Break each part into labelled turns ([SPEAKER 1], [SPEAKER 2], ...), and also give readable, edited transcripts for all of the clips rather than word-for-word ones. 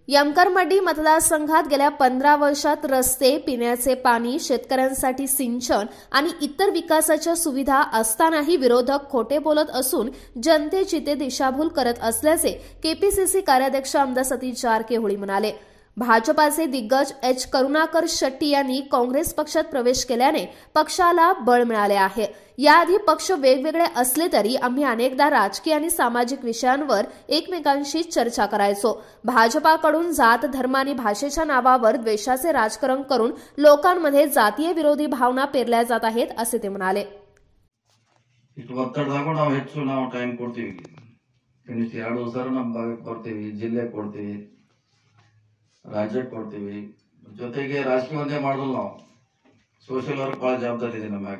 [SPEAKER 1] यमकरमड्डी मतदारसंघात गेल्या 15 वर्षात रस्ते, पिण्याचे पाणी, शेतकऱ्यांसाठी सिंचन आणि इतर विकासाच्या सुविधा असतानाही विरोधक खोटे बोलत असून जनतेची ते दिशाभूल करत असल्याचे केपीसीसी कार्याध्यक्ष आमदार सतीश जारकीहोळी म्हणाले। भाजपाचे दिग्गज एच करुणाकर शेट्टी यांनी काँग्रेस पक्षात प्रवेश केल्याने पक्षाला बळ मिळाले आहे। याआधी पक्ष वेगवेगळे असले तरी आम्ही अनेकदा राजकीय आणि सामाजिक विषयांवर एकमेकांशी चर्चा करायचो। भाजपाकडून जात, धर्म आणि भाषेच्या नावावर द्वेषाचे राजकारण करून लोकांमध्ये जातीय विरोधी भावना पेरल्या जात आहेत असे ते म्हणाले।
[SPEAKER 2] ಒತ್ತಡದಾಗ ನಾವು ಹೆಚ್ಚು ಟೈಮ್ ಕೊಡ್ತೀವಿ। ಕನಿಷ್ಠ 2 ಸಲ ನಮ್ಮ ಭಾಗಕ್ಕೆ ಬರ್ತೀವಿ, ಜಿಲ್ಲೆ ಕೊಡ್ತೀವಿ, ರಾಜ್ಯಕ್ಕೆ ಕೊಡ್ತೀವಿ। ಜೊತೆಗೆ ರಾಜಕೀಯ ಒಂದೇ ಮಾಡೋದು ನಾವು ಸೋಷಿಯಲ್ ವರ್ಕ್ ಭಾಳ ಜವಾಬ್ದಾರಿ ಇದೆ ನಮ್ಮ ಮ್ಯಾಗ।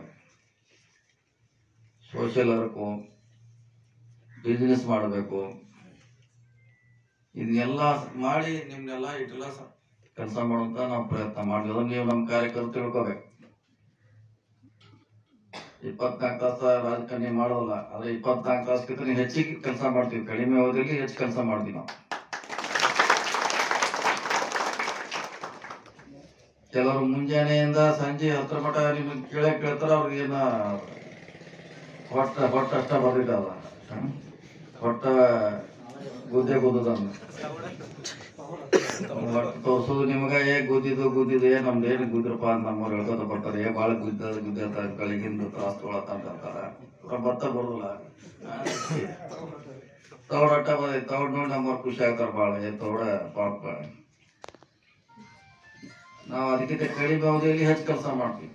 [SPEAKER 2] ಸೋಷಿಯಲ್ ವರ್ಕ್, ಬಿಸಿನೆಸ್ ಮಾಡಬೇಕು, ಇದನ್ನೆಲ್ಲ ಮಾಡಿ ನಿಮ್ನೆಲ್ಲ ಇಟ್ಟೆಲ್ಲ ಕೆಲಸ ಮಾಡುವಂತ ನಾವು ಪ್ರಯತ್ನ ಮಾಡಿದ್ವಿ। ನೀವು ನಮ್ಮ ಕಾರ್ಯಕರ್ತರು ತಿಳ್ಕೋಬೇಕು, 24 ತಾಸು ರಾಜಕಾರಣ ಮಾಡೋಲ್ಲ, ಆದ್ರೆ 24 ತಾಸಕ್ಕಿಂತ ಹೆಚ್ಚಿಗೆ ಕೆಲಸ ಮಾಡ್ತೀವಿ। ಕಡಿಮೆ ಅವಧಿಯಲ್ಲಿ ಹೆಚ್ಚು ಕೆಲಸ ಮಾಡ್ತೀವಿ ನಾವು। ಕೆಲವರು ಮುಂಜಾನೆಯಿಂದ ಸಂಜೆ 10 ಮಟ ನಿಮ್ಗೆ ಕೇಳ್ತಾರ, ಅವ್ರಿಗೆ ಏನ ಹೊಟ್ಟ ಅಷ್ಟ ಬರ್ದಿದ್ದಾವ, ಹೊಟ್ಟ ಗುದ್ದೆ ಗುದ್ದದನ್ನ ಹೊಟ್ಟು ತೋರ್ಸೋದು ನಿಮ್ಗೆ ಗುದ್ದಿದ್ದು ನಮ್ದು ಏನು ಗುದ್ರಪ್ಪ ಅಂತ ನಮ್ಮವ್ರು ಹೇಳ್ಕೊತ ಬರ್ತಾರೆ। ಭಾಳ ಗುದ್ದ ಗಳಿಗಿಂದ ತ್ರಾಸ್ ತೊಗೊಳತ್ತಂತಾರ, ಭತ್ತ ಬರೋದಿಲ್ಲ, ತೌಡಟ್ಟ ತೌಡ್ ನೋಡಿ ನಮ್ಮವ್ರು ಖುಷಿ ಆಗ್ತಾರ ಭಾಳ, ತೌಡ ಪಾಪ। ನಾವು ಅದಕ್ಕಿಂತ ಕಡಿಮೆ ಅವಧಿಯಲ್ಲಿ ಹೆಚ್ಚು ಕೆಲಸ ಮಾಡ್ತೀವಿ।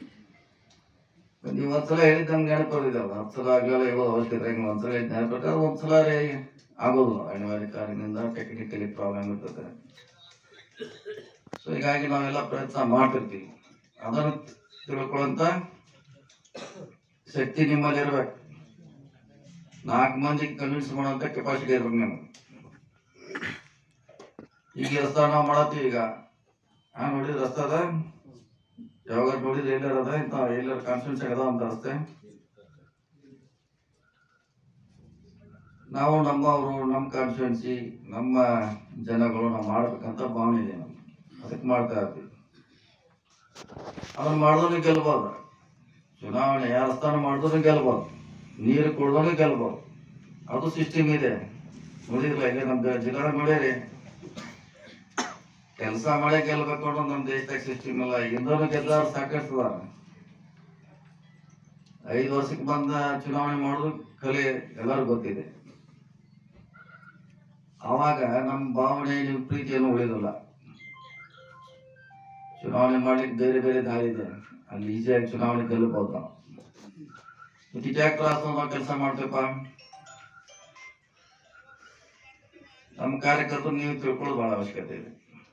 [SPEAKER 2] ನೀವು ಒಂದ್ಸಲ ಹೇಳಿದ್ದಂಗೆ ನೆನಪಿದ್ದಾವೆ, 10 ಸಲ ಆಗಲಿಲ್ಲ, ಹೇಳೋದು ಅವಶ್ಯಕತೆ ಇಲ್ಲ। ಒಂದ್ಸಲ ನೆನಪಿಟ್ಟಾರೆ ಒಂದ್ಸಲ ಆಗೋದಿಲ್ಲ, ಅನಿವಾರ್ಯ ಕಾರಣದಿಂದ ಟೆಕ್ನಿಕಲಿ ಪ್ರಾಬ್ಲಮ್ ಇರ್ತದೆ। ಸೊ ಹೀಗಾಗಿ ನಾವೆಲ್ಲ ಪ್ರಯತ್ನ ಮಾಡ್ತಿರ್ತೀವಿ। ಅದನ್ನು ತಿಳ್ಕೊಳ್ಳುವಂತ ಶಕ್ತಿ ನಿಮ್ಮಲ್ಲಿ ಇರ್ಬೇಕು, 4 ಮಂದಿಗೆ ಕನ್ವಿನ್ಸ್ ಮಾಡುವಂತ ಕೆಪಾಸಿಟಿ ಇರ್ಬೇಕು ನಿಮ್ಗೆ। ಈಗ ರಸ್ತೆ ನಾವು ಮಾಡತ್ತೀವಿ, ಈಗ ನೋಡಿದ ರಸ್ತೆ ಅದ, ಯಾವಾಗ ನೋಡಿದ್ರೆ ಎಲ್ಲರ ಅದ, ಇಂತ ಎಲ್ಲರ ಕಾನ್ಫಿಡೆನ್ಸ್ ಅದ ಅಂತ ರಸ್ತೆ। ನಾವು ನಮ್ಮವರು, ನಮ್ಮ ಕಾನ್ಸ್ಟಿಟ್ಯೂನ್ಸಿ, ನಮ್ಮ ಜನಗಳು ನಾವು ಮಾಡ್ಬೇಕಂತ ಭಾವನೆ ಇದೆ ನಮ್ಗೆ, ಅದಕ್ಕೆ ಮಾಡ್ತಾ ಇರ್ತೀವಿ। ಅದನ್ನ ಮಾಡಿದವನು ಗೆಲ್ಬೋದು, ಚುನಾವಣೆ ಯಾರ ಸ್ಥಾನ ಮಾಡಿದವನು ಗೆಲ್ಬೋದು, ನೀರು ಕೊಡ್ದವನು ಗೆಲ್ಬೋದು, ಅದು ಸಿಸ್ಟಮ್ ಇದೆ। ನೋಡಿದ್ರಲ್ಲ, ಈಗ ನಮ್ದು ಜಿಲ್ಲಾ ನೋಡ್ಯಾರಿ, ಕೆಲಸ ಮಾಡೇ ಗೆಲ್ಬೇಕು ಅನ್ನೋ ನಮ್ಮ ದೇಶದಾಗ ಸಿಸ್ಟಮ್ ಇಲ್ಲ। ಇಂದೋನು ಗೆದ್ದಾರ ಸಾಕಷ್ಟು 5 ವರ್ಷಕ್ಕೆ ಬಂದ ಚುನಾವಣೆ ಮಾಡೋದು ಕಲೆ ಎಲ್ಲರೂ ಗೊತ್ತಿದೆ। ಆವಾಗ ನಮ್ಮ ಭಾವನೆ, ನಿಮ್ಮ ಪ್ರೀತಿಯನ್ನು ಉಳಿದಿಲ್ಲ। ಚುನಾವಣೆ ಮಾಡ್ಲಿಕ್ಕೆ ಬೇರೆ ಬೇರೆ ದಾರಿ ಇದೆ, ಅಲ್ಲಿ ಈಸಿಯಾಗಿ ಚುನಾವಣೆ ಗೆಲ್ಲಬಹುದು ನಾವು। ಯಾಕೆ ತ್ರಾಸ ನಾವು ಕೆಲಸ ಮಾಡ್ತೀವಪ್ಪ? ನಮ್ಮ ಕಾರ್ಯಕರ್ತರು ನೀವು ತಿಳ್ಕೊಳ್ಳೋದು ಬಹಳ ಅವಶ್ಯಕತೆ ಇದೆ।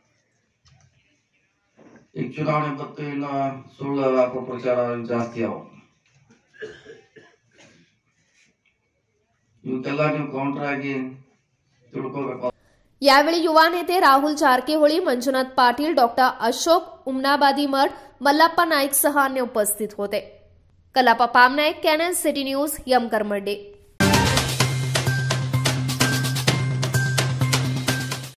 [SPEAKER 2] ಈಗ ಚುನಾವಣೆ ಬತ್ತು, ಇನ್ನು ಸುಳ್ಳು ಅಪಪ್ರಚಾರ ಜಾಸ್ತಿ ಅವ, ಇವಕ್ಕೆಲ್ಲ ನೀವು ಕೌಂಟರ್ ಆಗಿ ತಿಳ್ಕೋಬೇಕು।
[SPEAKER 1] यावेळी युवा नेते राहुल जारकीहोळी, मंजुनाथ पाटील, डॉक्टर अशोक उमनाबादी मठ, मल्लाप्पा नाईक सह अन्य उपस्थित होते। Kalappa Pamnaik, Canon City News, यमकरमड्डी।